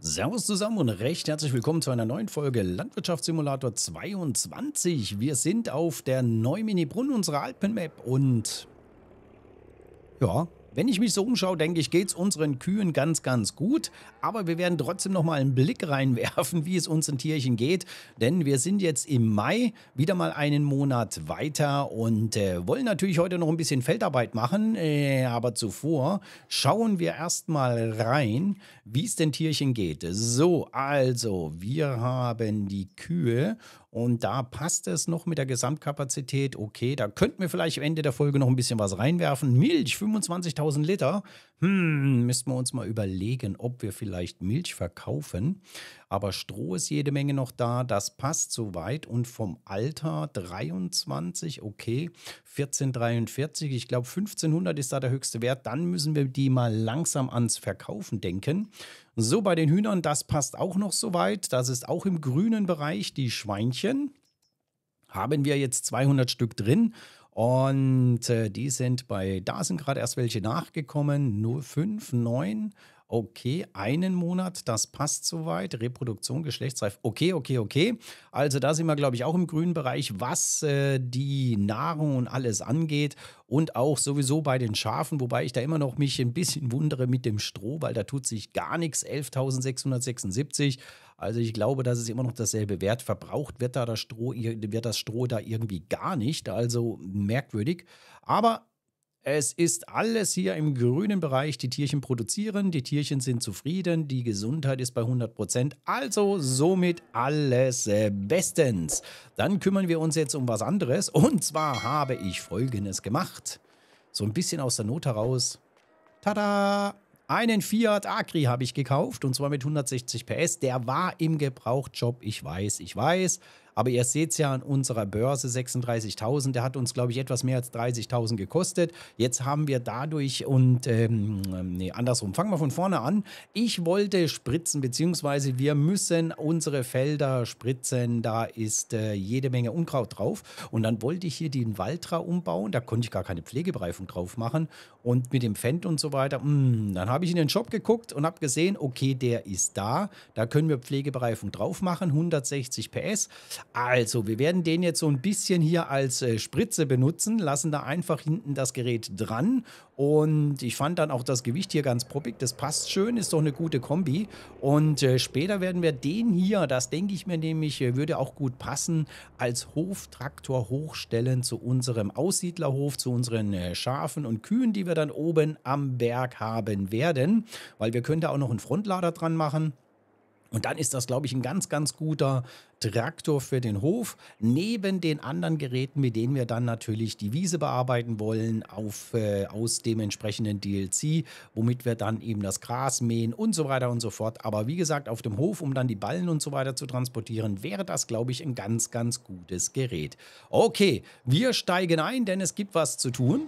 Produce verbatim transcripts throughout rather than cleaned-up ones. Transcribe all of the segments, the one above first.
Servus zusammen und recht herzlich willkommen zu einer neuen Folge Landwirtschaftssimulator zweiundzwanzig. Wir sind auf der Neumini-Brunn unserer Alpenmap und ja, wenn ich mich so umschaue, denke ich, geht es unseren Kühen ganz, ganz gut. Aber wir werden trotzdem noch mal einen Blick reinwerfen, wie es unseren Tierchen geht. Denn wir sind jetzt im Mai, wieder mal einen Monat weiter und äh, wollen natürlich heute noch ein bisschen Feldarbeit machen. Äh, aber zuvor schauen wir erstmal rein, wie es den Tierchen geht. So, also, wir haben die Kühe. Und da passt es noch mit der Gesamtkapazität. Okay, da könnten wir vielleicht am Ende der Folge noch ein bisschen was reinwerfen. Milch, fünfundzwanzigtausend Liter. Hm, müssten wir uns mal überlegen, ob wir vielleicht Milch verkaufen. Aber Stroh ist jede Menge noch da. Das passt soweit. Und vom Alter dreiundzwanzig, okay. vierzehnhundertdreiundvierzig, ich glaube fünfzehnhundert ist da der höchste Wert. Dann müssen wir die mal langsam ans Verkaufen denken. So, bei den Hühnern, das passt auch noch soweit. Das ist auch im grünen Bereich. Die Schweinchen haben wir jetzt zweihundert Stück drin. Und äh, die sind bei, da sind gerade erst welche nachgekommen. Nur fünf, neun. Okay, einen Monat, das passt soweit. Reproduktion, geschlechtsreif. Okay, okay, okay. Also da sind wir, glaube ich, auch im grünen Bereich, was äh, die Nahrung und alles angeht. Und auch sowieso bei den Schafen, wobei ich da immer noch mich ein bisschen wundere mit dem Stroh, weil da tut sich gar nichts. elftausendsechshundertsechsundsiebzig. Also ich glaube, das ist immer noch dasselbe Wert. Verbraucht wird da das Stroh, wird das Stroh da irgendwie gar nicht. Also merkwürdig. Aber es ist alles hier im grünen Bereich. Die Tierchen produzieren, die Tierchen sind zufrieden, die Gesundheit ist bei hundert Prozent. Also somit alles äh, bestens. Dann kümmern wir uns jetzt um was anderes. Und zwar habe ich Folgendes gemacht. So ein bisschen aus der Not heraus. Tada! Einen Fiat Agri habe ich gekauft und zwar mit hundertsechzig P S. Der war im Gebrauchtshop, ich weiß, ich weiß. Aber ihr seht es ja an unserer Börse, sechsunddreißigtausend. Der hat uns, glaube ich, etwas mehr als dreißigtausend gekostet. Jetzt haben wir dadurch und, ähm, nee, andersrum. Fangen wir von vorne an. Ich wollte spritzen, beziehungsweise wir müssen unsere Felder spritzen. Da ist äh, jede Menge Unkraut drauf. Und dann wollte ich hier den Valtra umbauen. Da konnte ich gar keine Pflegebereifung drauf machen. Und mit dem Fendt und so weiter. Mh, dann habe ich in den Shop geguckt und habe gesehen, okay, der ist da. Da können wir Pflegebereifung drauf machen. hundertsechzig P S. Also, wir werden den jetzt so ein bisschen hier als äh, Spritze benutzen, lassen da einfach hinten das Gerät dran und ich fand dann auch das Gewicht hier ganz proppig, das passt schön, ist doch eine gute Kombi und äh, später werden wir den hier, das denke ich mir nämlich, äh, würde auch gut passen, als Hoftraktor hochstellen zu unserem Aussiedlerhof, zu unseren äh, Schafen und Kühen, die wir dann oben am Berg haben werden, weil wir können da auch noch einen Frontlader dran machen. Und dann ist das, glaube ich, ein ganz, ganz guter Traktor für den Hof, neben den anderen Geräten, mit denen wir dann natürlich die Wiese bearbeiten wollen, auf, äh, aus dem entsprechenden D L C, womit wir dann eben das Gras mähen und so weiter und so fort. Aber wie gesagt, auf dem Hof, um dann die Ballen und so weiter zu transportieren, wäre das, glaube ich, ein ganz, ganz gutes Gerät. Okay, wir steigen ein, denn es gibt was zu tun.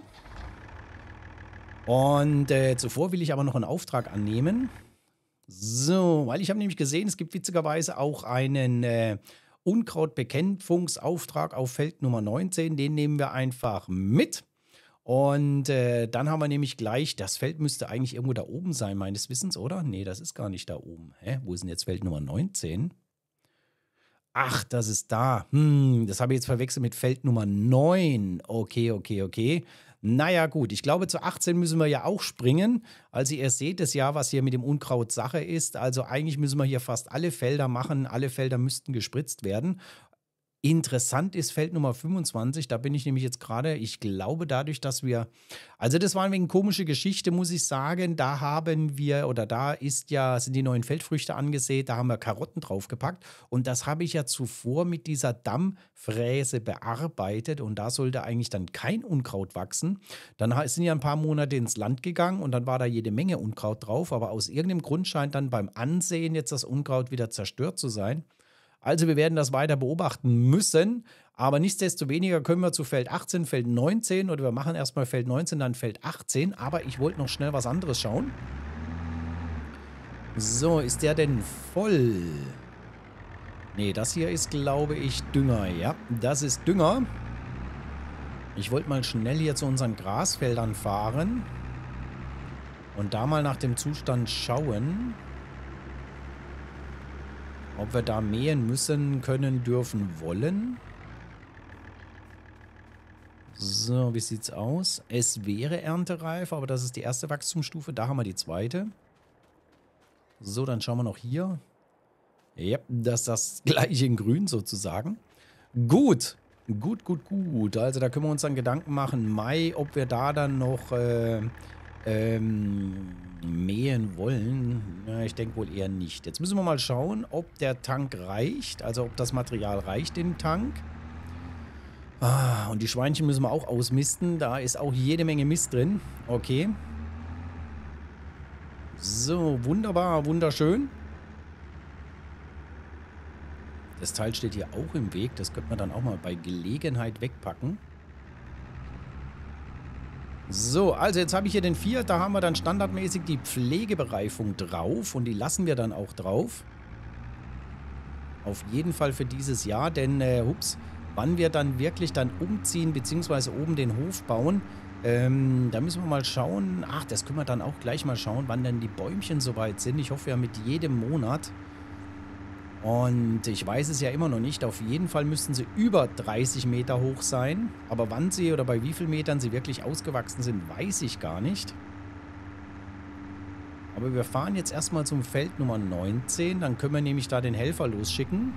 Und äh, zuvor will ich aber noch einen Auftrag annehmen. So, weil ich habe nämlich gesehen, es gibt witzigerweise auch einen äh, Unkrautbekämpfungsauftrag auf Feld Nummer neunzehn. Den nehmen wir einfach mit. Und äh, dann haben wir nämlich gleich, das Feld müsste eigentlich irgendwo da oben sein, meines Wissens, oder? Nee, das ist gar nicht da oben. Hä? Wo ist denn jetzt Feld Nummer neunzehn? Ach, das ist da. Hm, das habe ich jetzt verwechselt mit Feld Nummer neun. Okay, okay, okay. Naja, gut, ich glaube, zu achtzehn müssen wir ja auch springen. Also ihr seht es ja, was hier mit dem Unkraut Sache ist. Also eigentlich müssen wir hier fast alle Felder machen. Alle Felder müssten gespritzt werden. Interessant ist Feld Nummer fünfundzwanzig, da bin ich nämlich jetzt gerade, ich glaube dadurch, dass wir, also das war ein wenig komische Geschichte, muss ich sagen, da haben wir, oder da ist ja, sind die neuen Feldfrüchte angesät, da haben wir Karotten draufgepackt und das habe ich ja zuvor mit dieser Dampffräse bearbeitet und da sollte eigentlich dann kein Unkraut wachsen. Dann sind ja ein paar Monate ins Land gegangen und dann war da jede Menge Unkraut drauf, aber aus irgendeinem Grund scheint dann beim Ansehen jetzt das Unkraut wieder zerstört zu sein. Also wir werden das weiter beobachten müssen, aber nichtsdestoweniger können wir zu Feld achtzehn, Feld neunzehn oder wir machen erstmal Feld neunzehn, dann Feld achtzehn, aber ich wollte noch schnell was anderes schauen. So, ist der denn voll? Nee, das hier ist, glaube ich, Dünger. Ja, das ist Dünger. Ich wollte mal schnell hier zu unseren Grasfeldern fahren und da mal nach dem Zustand schauen. Ob wir da mähen müssen, können, dürfen, wollen. So, wie sieht's aus? Es wäre erntereif, aber das ist die erste Wachstumsstufe. Da haben wir die zweite. So, dann schauen wir noch hier. Ja, das ist das gleiche in grün sozusagen. Gut, gut, gut, gut. Also da können wir uns dann Gedanken machen, Mai, ob wir da dann noch äh, ähm, mähen wollen. Ja, ich denke wohl eher nicht. Jetzt müssen wir mal schauen, ob der Tank reicht, also ob das Material reicht im Tank. Ah, und die Schweinchen müssen wir auch ausmisten. Da ist auch jede Menge Mist drin. Okay. So, wunderbar, wunderschön. Das Teil steht hier auch im Weg. Das könnte man dann auch mal bei Gelegenheit wegpacken. So, also jetzt habe ich hier den vier. Da haben wir dann standardmäßig die Pflegebereifung drauf. Und die lassen wir dann auch drauf. Auf jeden Fall für dieses Jahr. Denn, äh, hups, wann wir dann wirklich dann umziehen, beziehungsweise oben den Hof bauen, ähm, da müssen wir mal schauen. Ach, das können wir dann auch gleich mal schauen, wann denn die Bäumchen soweit sind. Ich hoffe ja mit jedem Monat. Und ich weiß es ja immer noch nicht. Auf jeden Fall müssten sie über dreißig Meter hoch sein. Aber wann sie oder bei wie vielen Metern sie wirklich ausgewachsen sind, weiß ich gar nicht. Aber wir fahren jetzt erstmal zum Feld Nummer neunzehn. Dann können wir nämlich da den Helfer losschicken.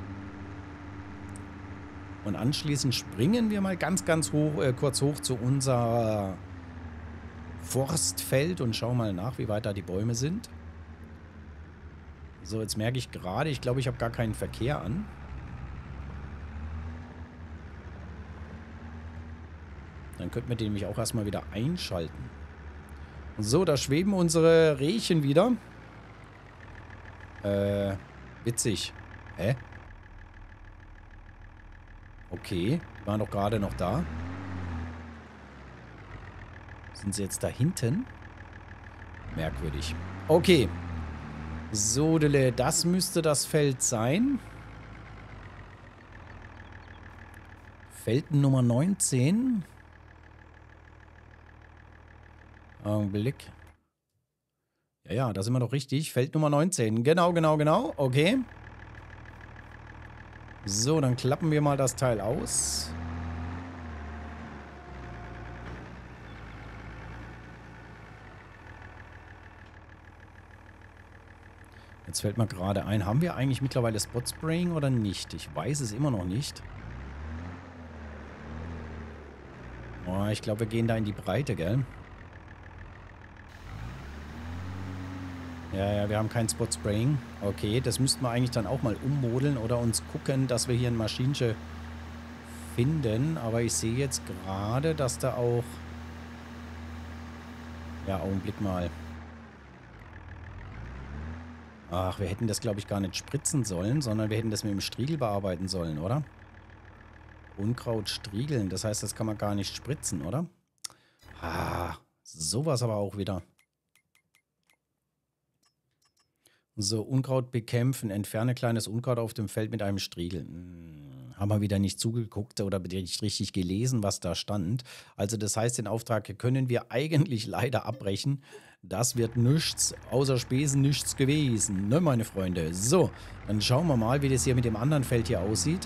Und anschließend springen wir mal ganz, ganz hoch, äh, kurz hoch zu unser Forstfeld und schauen mal nach, wie weit da die Bäume sind. So, jetzt merke ich gerade, ich glaube, ich habe gar keinen Verkehr an. Dann könnten wir den nämlich auch erstmal wieder einschalten. So, da schweben unsere Rehchen wieder. Äh, witzig. Hä? Okay, die waren doch gerade noch da. Sind sie jetzt da hinten? Merkwürdig. Okay. So, das müsste das Feld sein. Feld Nummer neunzehn. Augenblick. Ja, ja, da sind wir doch richtig. Feld Nummer neunzehn. Genau, genau, genau. Okay. So, dann klappen wir mal das Teil aus. Jetzt fällt mir gerade ein, haben wir eigentlich mittlerweile Spot Spraying oder nicht? Ich weiß es immer noch nicht. Oh, ich glaube, wir gehen da in die Breite, gell? Ja, ja, wir haben kein Spot Spraying. Okay, das müssten wir eigentlich dann auch mal ummodeln oder uns gucken, dass wir hier ein Maschinchen finden. Aber ich sehe jetzt gerade, dass da auch... Ja, Augenblick mal. Ach, wir hätten das, glaube ich, gar nicht spritzen sollen, sondern wir hätten das mit dem Striegel bearbeiten sollen, oder? Unkraut striegeln, das heißt, das kann man gar nicht spritzen, oder? Ah, sowas aber auch wieder. So, Unkraut bekämpfen. Entferne kleines Unkraut auf dem Feld mit einem Striegel. Hm, haben wir wieder nicht zugeguckt oder nicht richtig gelesen, was da stand. Also das heißt, den Auftrag können wir eigentlich leider abbrechen. Das wird nichts, außer Spesen nichts gewesen, ne, meine Freunde? So, dann schauen wir mal, wie das hier mit dem anderen Feld hier aussieht.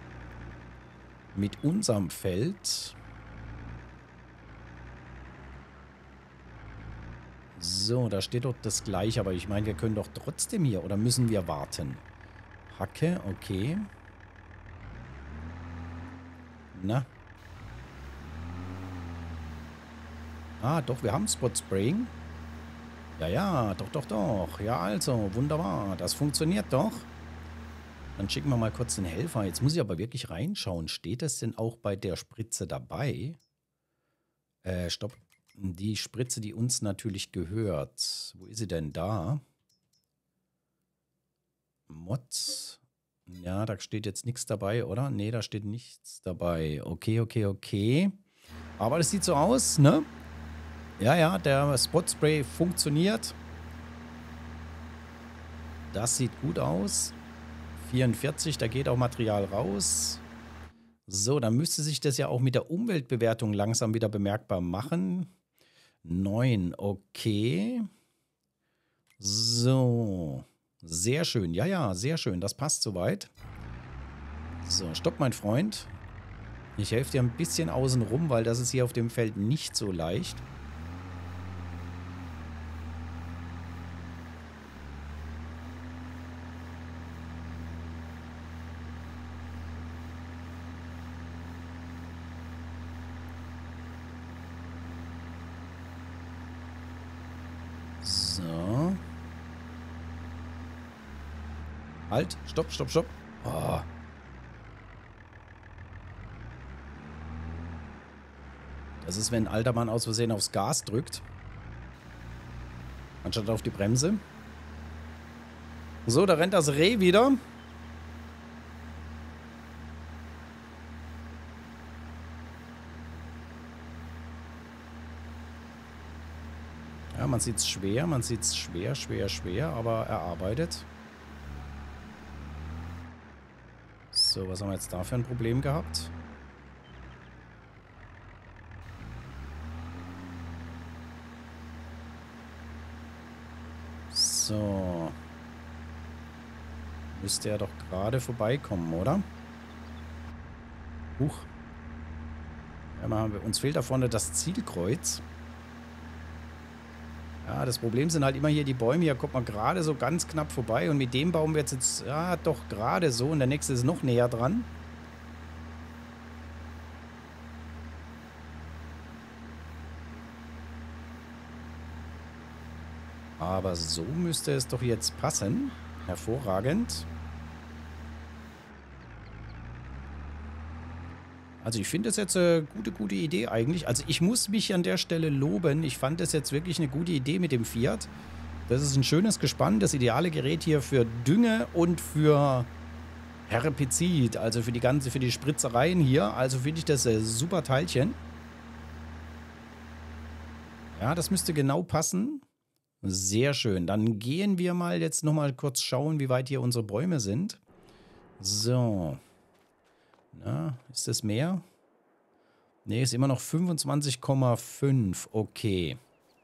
Mit unserem Feld. So, da steht doch das gleiche, aber ich meine, wir können doch trotzdem hier, oder müssen wir warten? Hacke, okay. Na. Ah, doch, wir haben Spot Spraying. Ja, ja, doch, doch, doch. Ja, also, wunderbar. Das funktioniert doch. Dann schicken wir mal kurz den Helfer. Jetzt muss ich aber wirklich reinschauen. Steht das denn auch bei der Spritze dabei? Äh, stopp. Die Spritze, die uns natürlich gehört. Wo ist sie denn da? Mods. Ja, da steht jetzt nichts dabei, oder? Nee, da steht nichts dabei. Okay, okay, okay. Aber das sieht so aus, ne? Ja, ja, der Spot Spray funktioniert. Das sieht gut aus. vierundvierzig, da geht auch Material raus. So, dann müsste sich das ja auch mit der Umweltbewertung langsam wieder bemerkbar machen. neun, okay. So. Sehr schön. Ja, ja, sehr schön. Das passt soweit. So, stopp, mein Freund. Ich helfe dir ein bisschen außen rum, weil das ist hier auf dem Feld nicht so leicht. So. Halt, stopp, stopp, stopp. Oh. Das ist, wenn ein alter Mann aus Versehen aufs Gas drückt. Anstatt auf die Bremse. So, da rennt das Reh wieder. Ja, man sieht es schwer, man sieht es schwer, schwer, schwer, aber er arbeitet. So, was haben wir jetzt da für ein Problem gehabt? So. Müsste er doch gerade vorbeikommen, oder? Huch. Ja, mal, uns fehlt da vorne das Zielkreuz. Ja, das Problem sind halt immer hier die Bäume. Hier kommt man gerade so ganz knapp vorbei. Und mit dem Baum wird es jetzt, ja, doch gerade so. Und der nächste ist noch näher dran. Aber so müsste es doch jetzt passen. Hervorragend. Also ich finde das jetzt eine gute, gute Idee eigentlich. Also ich muss mich an der Stelle loben. Ich fand das jetzt wirklich eine gute Idee mit dem Fiat. Das ist ein schönes Gespann. Das ideale Gerät hier für Dünge und für Herbizid. Also für die ganze, für die Spritzereien hier. Also finde ich das ein super Teilchen. Ja, das müsste genau passen. Sehr schön. Dann gehen wir mal jetzt nochmal kurz schauen, wie weit hier unsere Bäume sind. So. Na, ist das mehr? Ne, ist immer noch fünfundzwanzig Komma fünf. Okay.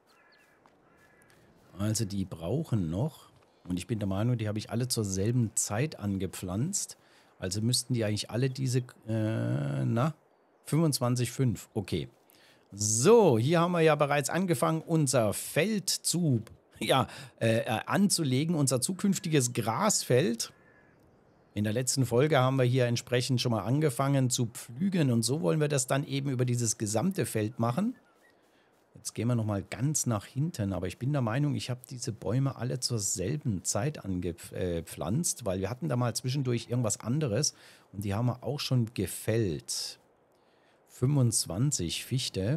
Also die brauchen noch. Und ich bin der Meinung, die habe ich alle zur selben Zeit angepflanzt. Also müssten die eigentlich alle diese, äh, na, fünfundzwanzig Komma fünf. Okay. So, hier haben wir ja bereits angefangen, unser Feld zu, ja, äh, anzulegen, unser zukünftiges Grasfeld. In der letzten Folge haben wir hier entsprechend schon mal angefangen zu pflügen und so wollen wir das dann eben über dieses gesamte Feld machen. Jetzt gehen wir nochmal ganz nach hinten, aber ich bin der Meinung, ich habe diese Bäume alle zur selben Zeit angepflanzt, weil wir hatten da mal zwischendurch irgendwas anderes und die haben wir auch schon gefällt. fünfundzwanzig Fichte.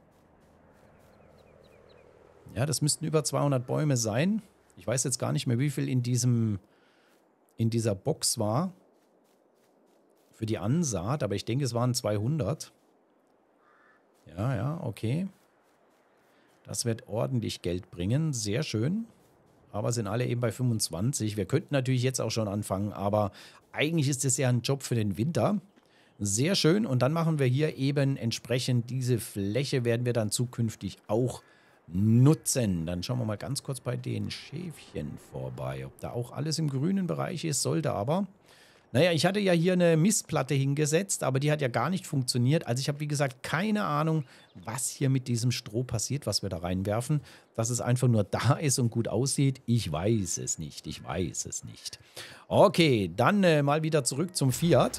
Ja, das müssten über zweihundert Bäume sein. Ich weiß jetzt gar nicht mehr, wie viel in diesem, in dieser Box war. Für die Ansaat, aber ich denke, es waren zweihundert. Ja, ja, okay. Das wird ordentlich Geld bringen. Sehr schön. Aber sind alle eben bei fünfundzwanzig. Wir könnten natürlich jetzt auch schon anfangen, aber eigentlich ist das ja ein Job für den Winter. Sehr schön. Und dann machen wir hier eben entsprechend diese Fläche, werden wir dann zukünftig auch nutzen. Dann schauen wir mal ganz kurz bei den Schäfchen vorbei, ob da auch alles im grünen Bereich ist, sollte aber. Naja, ich hatte ja hier eine Mistplatte hingesetzt, aber die hat ja gar nicht funktioniert. Also ich habe, wie gesagt, keine Ahnung, was hier mit diesem Stroh passiert, was wir da reinwerfen. Dass es einfach nur da ist und gut aussieht, ich weiß es nicht. Ich weiß es nicht. Okay, dann äh, mal wieder zurück zum Fiat.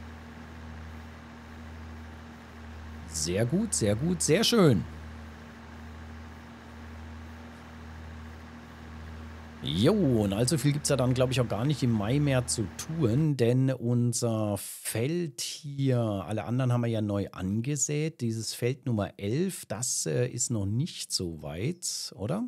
Sehr gut, sehr gut, sehr schön. Jo, und allzu viel gibt es ja dann, glaube ich, auch gar nicht im Mai mehr zu tun, denn unser Feld hier, alle anderen haben wir ja neu angesät. Dieses Feld Nummer elf, das äh, ist noch nicht so weit, oder?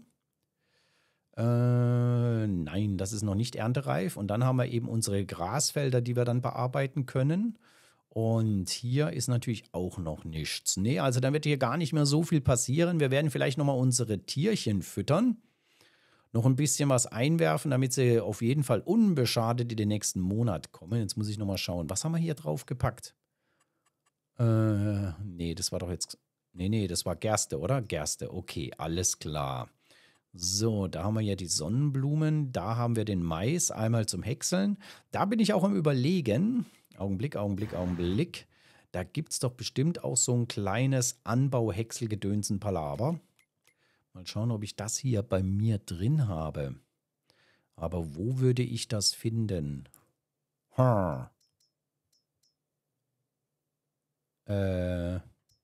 Äh, nein, das ist noch nicht erntereif. Und dann haben wir eben unsere Grasfelder, die wir dann bearbeiten können. Und hier ist natürlich auch noch nichts. Nee, also dann wird hier gar nicht mehr so viel passieren. Wir werden vielleicht nochmal unsere Tierchen füttern. Noch ein bisschen was einwerfen, damit sie auf jeden Fall unbeschadet in den nächsten Monat kommen. Jetzt muss ich nochmal schauen. Was haben wir hier drauf gepackt? Äh, nee, das war doch jetzt... Nee, nee, das war Gerste, oder? Gerste, okay, alles klar. So, da haben wir ja die Sonnenblumen. Da haben wir den Mais einmal zum Häckseln. Da bin ich auch am Überlegen. Augenblick, Augenblick, Augenblick. Da gibt es doch bestimmt auch so ein kleines Anbau-Häckselgedönsen-Palaver. Mal schauen, ob ich das hier bei mir drin habe. Aber wo würde ich das finden? Hm. Äh...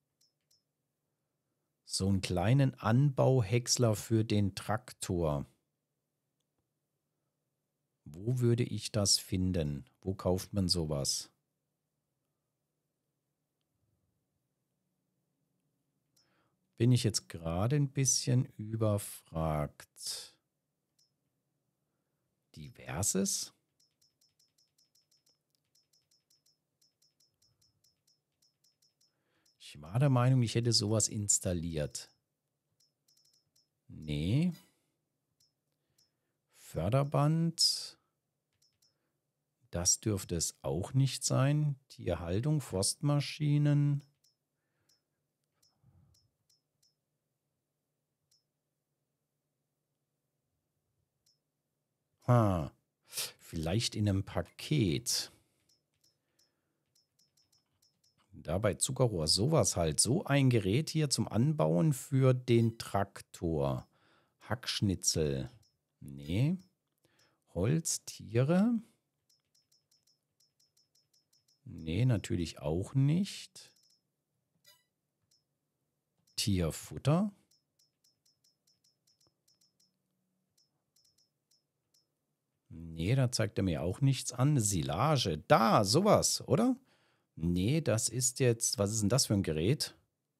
So einen kleinen Anbauhäcksler für den Traktor. Wo würde ich das finden? Wo kauft man sowas? Bin ich jetzt gerade ein bisschen überfragt. Diverses? Ich war der Meinung, ich hätte sowas installiert. Nee. Förderband. Das dürfte es auch nicht sein. Tierhaltung, Forstmaschinen. Ha. Vielleicht in einem Paket. Dabei Zuckerrohr, sowas halt. So ein Gerät hier zum Anbauen für den Traktor. Hackschnitzel. Nee. Holz, Tiere. Nee, natürlich auch nicht. Tierfutter. Nee, da zeigt er mir auch nichts an. Silage. Da, sowas, oder? Nee, das ist jetzt... Was ist denn das für ein Gerät?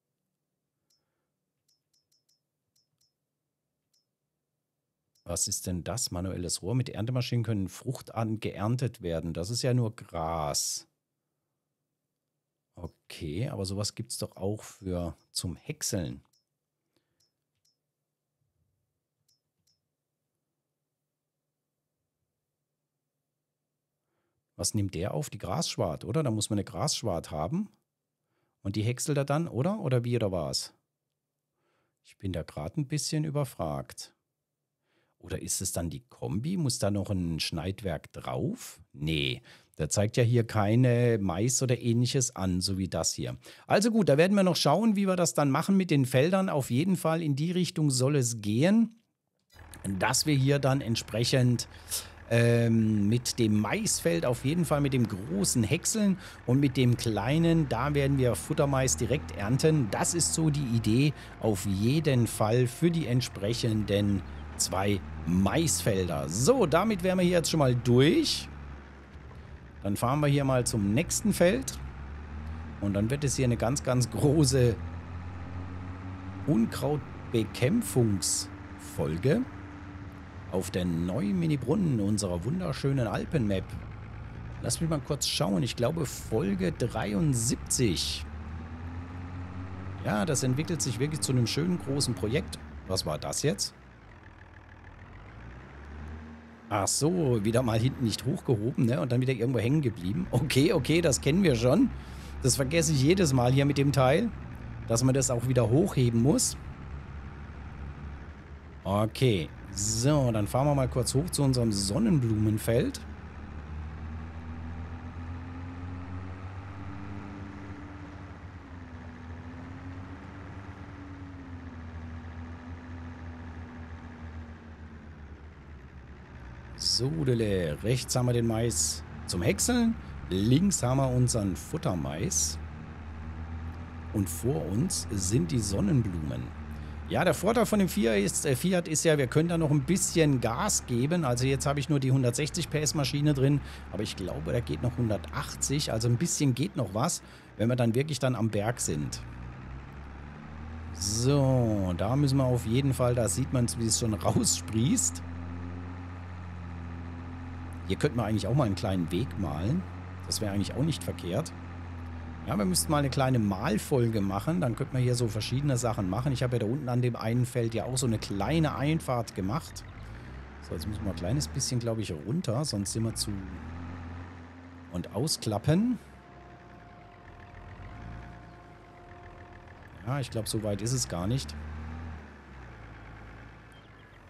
Was ist denn das? Manuelles Rohr. Mit Erntemaschinen können Fruchtarten geerntet werden. Das ist ja nur Gras. Okay, aber sowas gibt es doch auch für zum Häckseln. Was nimmt der auf? Die Grasschwart, oder? Da muss man eine Grasschwart haben. Und die häckselt er dann, oder? Oder wie, oder was? Ich bin da gerade ein bisschen überfragt. Oder ist es dann die Kombi? Muss da noch ein Schneidwerk drauf? Nee, der zeigt ja hier keine Mais oder ähnliches an, so wie das hier. Also gut, da werden wir noch schauen, wie wir das dann machen mit den Feldern. Auf jeden Fall in die Richtung soll es gehen, dass wir hier dann entsprechend ähm, mit dem Maisfeld auf jeden Fall mit dem großen häckseln und mit dem kleinen, da werden wir Futtermais direkt ernten. Das ist so die Idee auf jeden Fall für die entsprechenden zwei Maisfelder. So, damit wären wir hier jetzt schon mal durch. Dann fahren wir hier mal zum nächsten Feld. Und dann wird es hier eine ganz, ganz große Unkrautbekämpfungsfolge auf der Neu-Mini-Brunnen unserer wunderschönen Alpen-Map. Lass mich mal kurz schauen. Ich glaube Folge dreiundsiebzig. Ja, das entwickelt sich wirklich zu einem schönen großen Projekt. Was war das jetzt? Ach so, wieder mal hinten nicht hochgehoben, ne? Und dann wieder irgendwo hängen geblieben. Okay, okay, das kennen wir schon. Das vergesse ich jedes Mal hier mit dem Teil, dass man das auch wieder hochheben muss. Okay, so, dann fahren wir mal kurz hoch zu unserem Sonnenblumenfeld. So, rechts haben wir den Mais zum Häckseln, links haben wir unseren Futtermais und vor uns sind die Sonnenblumen. Ja, der Vorteil von dem Fiat ist, äh, Fiat ist ja, wir können da noch ein bisschen Gas geben. Also jetzt habe ich nur die hundertsechzig P S Maschine drin, aber ich glaube, da geht noch hundertachtzig. Also ein bisschen geht noch was, wenn wir dann wirklich dann am Berg sind. So, da müssen wir auf jeden Fall, da sieht man, wie es schon raussprießt. Hier könnten wir eigentlich auch mal einen kleinen Weg malen. Das wäre eigentlich auch nicht verkehrt. Ja, wir müssten mal eine kleine Malfolge machen. Dann könnten wir hier so verschiedene Sachen machen. Ich habe ja da unten an dem einen Feld ja auch so eine kleine Einfahrt gemacht. So, jetzt müssen wir ein kleines bisschen, glaube ich, runter. Sonst sind wir zu... Und ausklappen. Ja, ich glaube, so weit ist es gar nicht.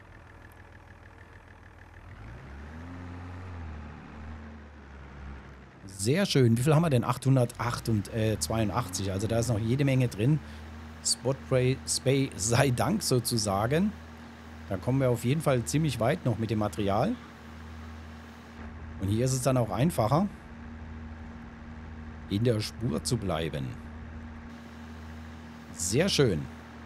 Sehr schön. Wie viel haben wir denn? achthundertzweiundachtzig. Also da ist noch jede Menge drin. Spotspray Spay sei Dank sozusagen. Da kommen wir auf jeden Fall ziemlich weit noch mit dem Material. Und hier ist es dann auch einfacher, in der Spur zu bleiben. Sehr schön.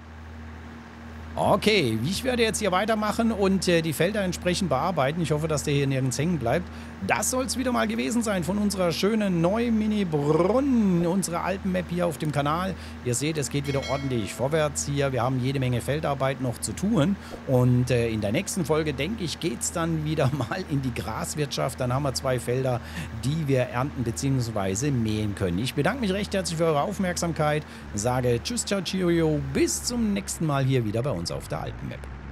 Okay, ich werde jetzt hier weitermachen und äh, die Felder entsprechend bearbeiten. Ich hoffe, dass der hier nirgends hängen bleibt. Das soll es wieder mal gewesen sein von unserer schönen Neu-Mini-Brunn, unserer Alpen-Map hier auf dem Kanal. Ihr seht, es geht wieder ordentlich vorwärts hier. Wir haben jede Menge Feldarbeit noch zu tun. Und äh, in der nächsten Folge, denke ich, geht es dann wieder mal in die Graswirtschaft. Dann haben wir zwei Felder, die wir ernten bzw. mähen können. Ich bedanke mich recht herzlich für eure Aufmerksamkeit. Sage Tschüss, ciao, cheerio. Bis zum nächsten Mal hier wieder bei uns auf der Alpen-Map.